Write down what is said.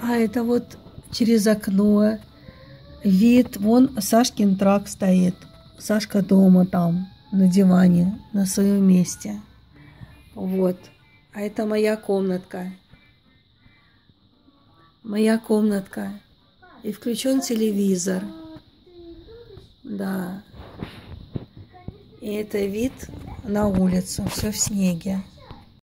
А это вот через окно вид. Вон Сашкин трак стоит. Сашка дома там, на диване, на своем месте. Вот. А это моя комнатка. Моя комнатка. И включен телевизор. Да. И это вид на улицу. Все в снеге.